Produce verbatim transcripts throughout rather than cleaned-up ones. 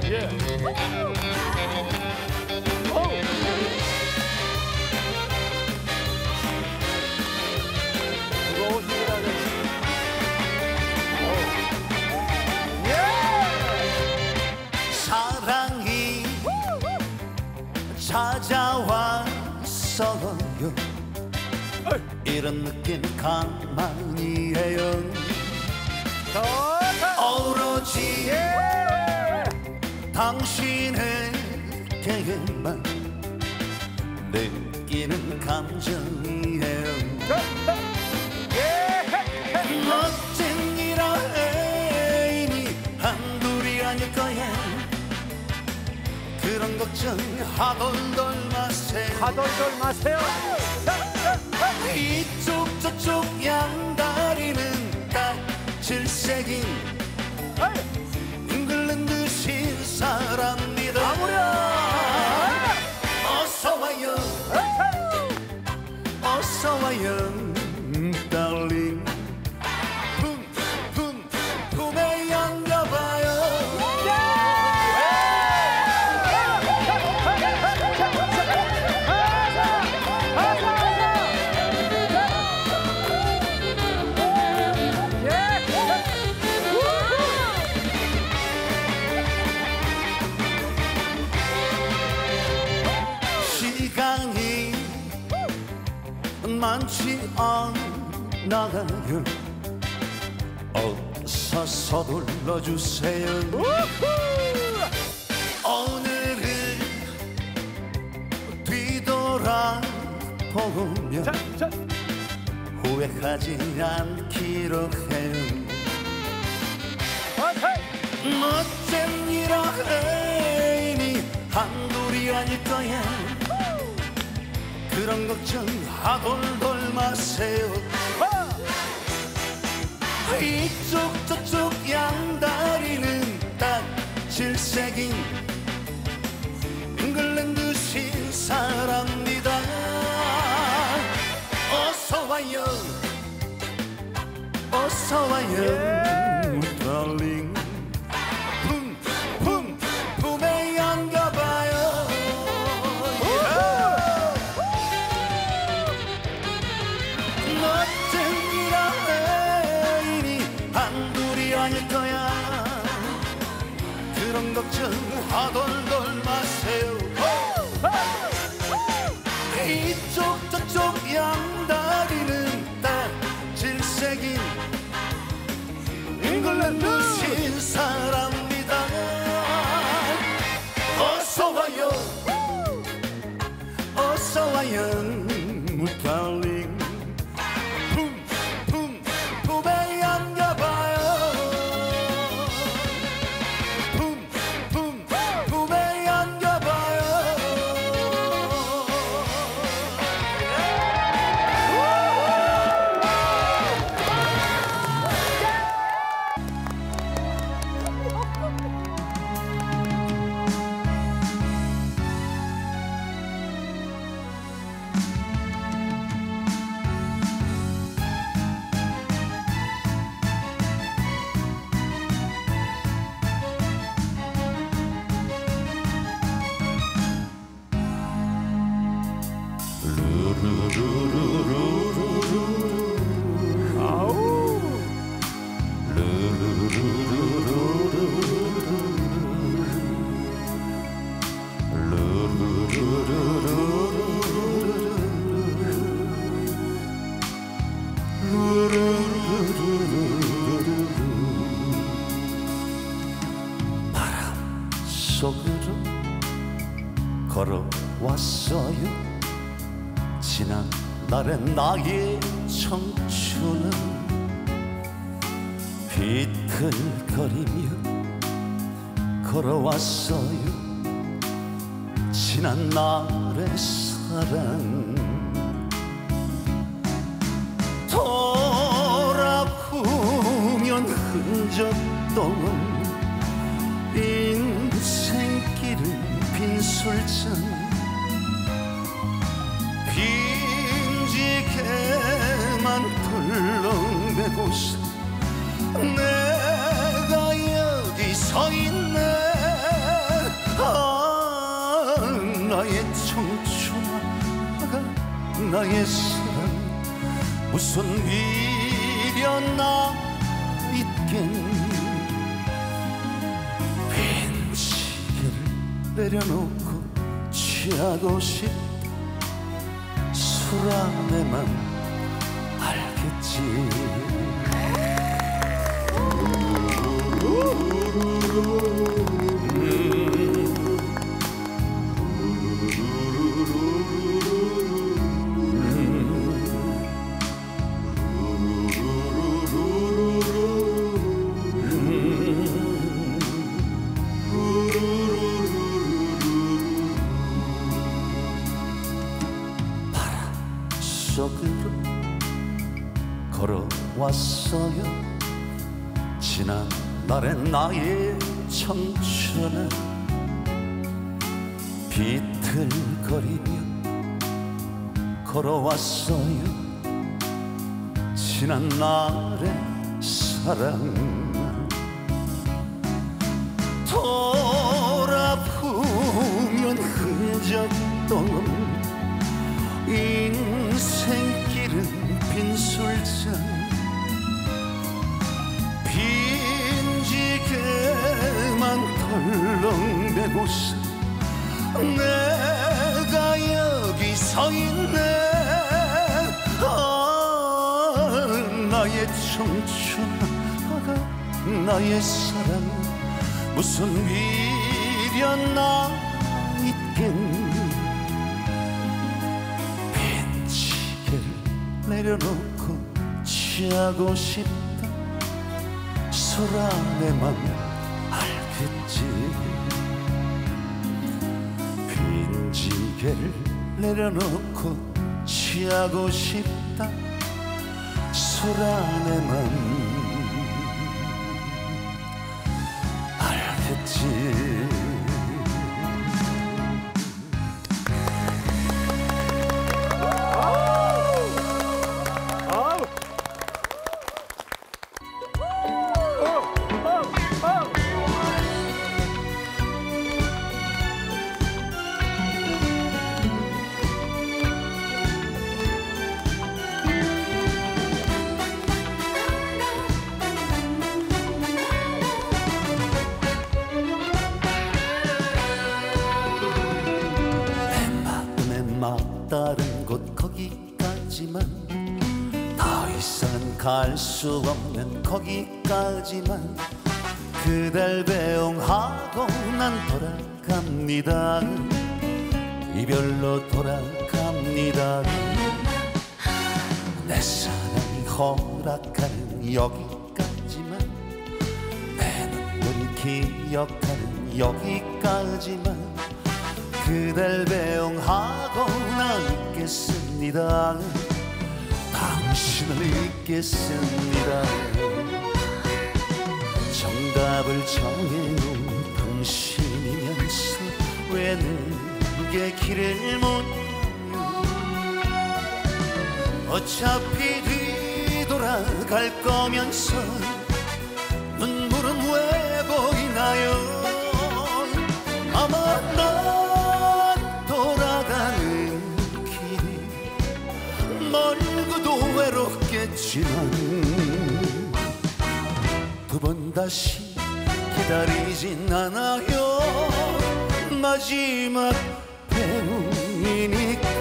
예. 무거우십니다, 아저씨. 예. 사랑이 찾아왔어요. 이런 느낌 가만히 해요. 오로지 당신에게만 느끼는 감정이에요. 멋진 이라인이 한둘이 아닐 거야. 그런 걱정 하덜덜 마세요. 하덜덜 마세요. 이쪽 저쪽 양다리는 다 질색인 잉글랜드식 사람이다. 어서와요 어서와요 달링. 품, 품, 품에 안겨봐요. 시간이 많지 않아요. 어서 서둘러주세요. 오늘을 뒤돌아보면 후회하지 않기로 해요. 멋진 이라인이 한둘이 아닐 거야. 그런 걱정 하덜덜 마세요. 이쪽 저쪽 양다리는 다 질색인 잉글랜드식 사람이다. 어서와요 어서와요 달링. 품, 품, 품에 안겨봐요. 멋진 이라인이 한둘이 아닐 거야. 그런 걱정 하덜덜 마세요. 이쪽 저쪽 양다리는 다 질색인 잉글랜드식 사람이다. 어서와요 어서와요 달링. 품, 품, 품에 안겨봐요. 품, 품, 품에 안겨봐요. 바람 속으로 걸어왔어요. 지난 날의 나의 청춘은 비틀거리며 걸어왔어요. 지난 날의 사랑 돌아보면 흔적도 없는 인생길을 빈술잔 빈지게만 둘러매고서 내가 여기 서 있네. 청춘아 나의 사랑 무슨 미련나 있겠니 빈 시계를 내려놓고 취하고 싶다 술 안에만 알겠지 속으로 걸어왔어요 지난 날의 나의 청춘은 비틀거리며 걸어왔어요 지난 날의 사랑 돌아보면 흔적도 없는 인생길은 빈술잔 빈지게만 덜렁대고서 내가 여기 서 있네 아, 나의 청춘아 나의 사랑 무슨 미련나 있겠니 내려놓고 취하고 싶다 술 안에만 알겠지 빈지게를 내려놓고 취하고 싶다 술 안에만 알겠지 다른 곳 거기까지만 더 이상은 갈 수 없는 거기까지만 그댈 배웅하고 난 돌아갑니다 이별로 돌아갑니다 내 사랑이 허락하는 여기까지만 내 눈물이 기억하는 여기까지만 그댈 배웅하고 난 있겠습니다 당신을 잊겠습니다 정답을 정해놓은 당신이면서 왜 내게 길을 묻어요 어차피 뒤돌아갈 거면서 눈물은 왜 보이나요 아마 너 멀고도 외롭겠지만 두 번 다시 기다리진 않아요 마지막 배웅이니까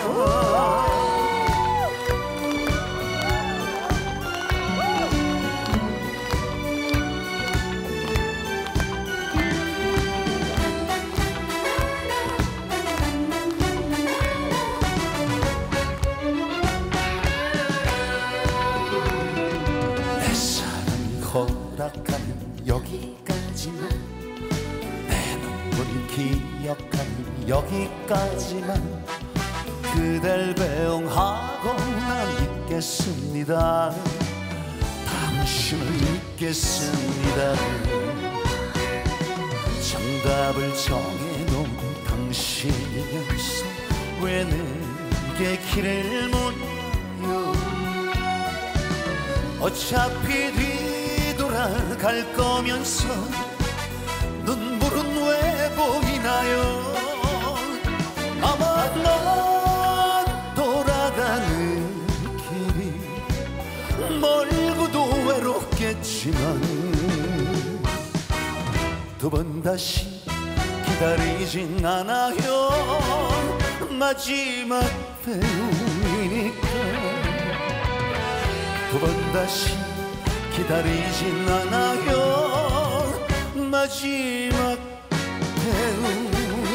허락하는 여기까지만 내 눈물이 기억하는 여기까지만 그댈 배웅하고 난 있겠습니다 당신을 잊겠습니다 정답을 정해놓은 당신이면서 왜 내게 길을 묻어요 어차피 뒤돌아갈 거면서 눈물은 왜 보이나요 묻지만 두 번 다시 기다리진 않아요. 마지막 배우니까 두 번 다시 기다리진 않아요. 마지막 배우니까.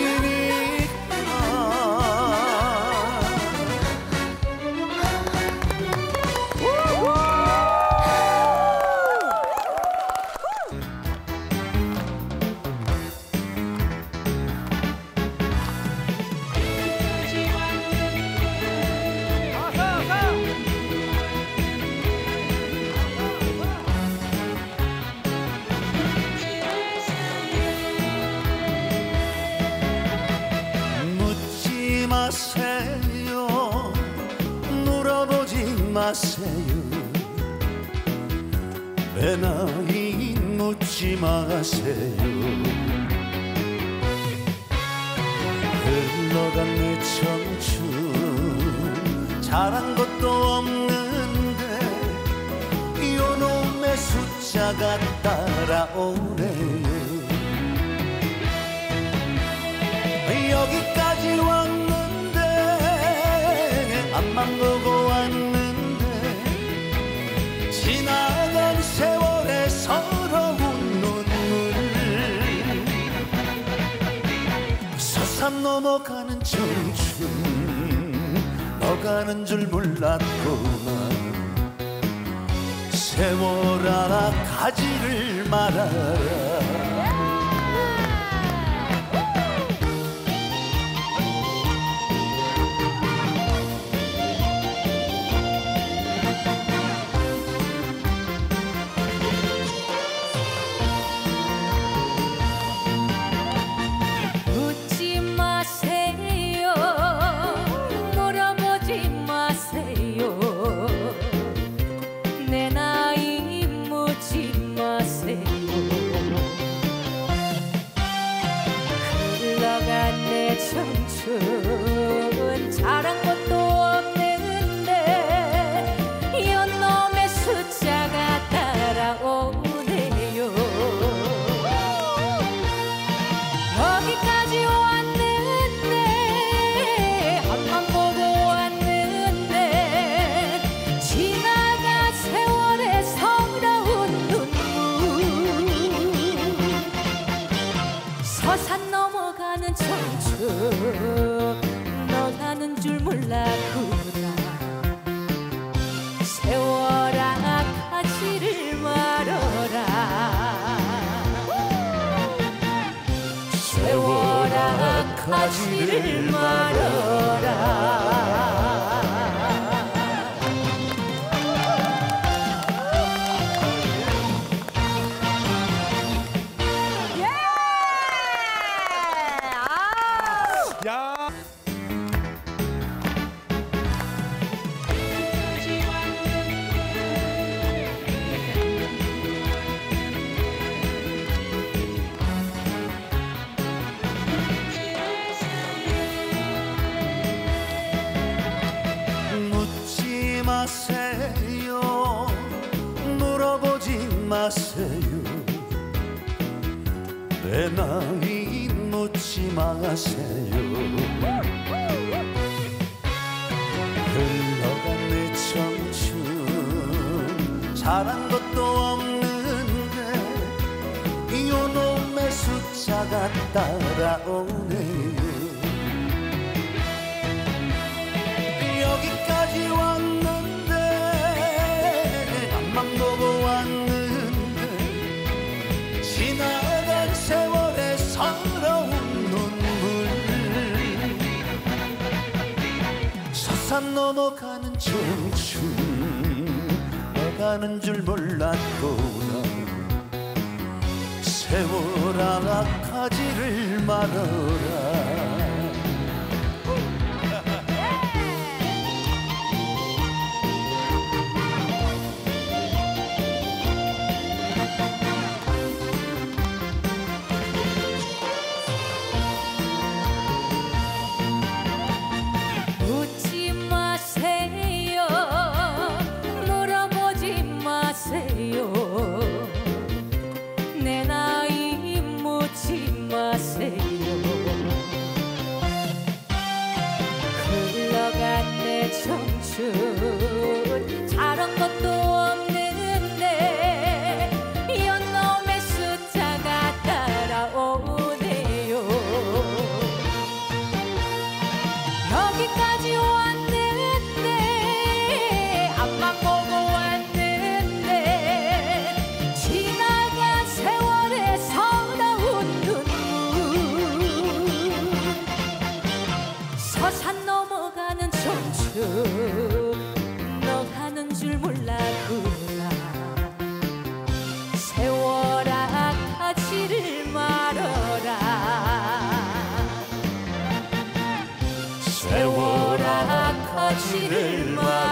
마세요. 물어보지 마세요. 내 나이 묻지 마세요. 흘러간 내 청춘 잘한 것도 없는데 요놈의 숫자가 따라오네요. 여기까지 왔는데 앞만 보고 왔는데 지나간 세월의 서러운 눈물 서산 넘어가는 청춘 너가는 줄 몰랐구나. 세월아 가지를 말아라. 청춘 잘한 것도 없는데 이놈의 숫자가 따라오네요. 여기까지 왔는데 앞만 보고 왔는데 지나간 세월의 서러운 눈물 서산 넘어가는 청춘 너가는 줄 몰랐구나. 세월아 가지를 말어라. 세월아 가지를 말어라. 묻지 마세요. 물어보지 마세요. 내 나이 묻지 마세요. 흘러간 내 청춘 잘한 것도 없는데 이놈의 숫자가 따라오네요. 여기까지 왔는데 앞만 보고 왔는데 지나간 세월의 서러운 눈물 서산 넘어가는 청춘 너가는 줄 몰랐구나. 세월아 가지를 말아라. 묻지 마세요. 물어보지 마세요. 가지를 말아라.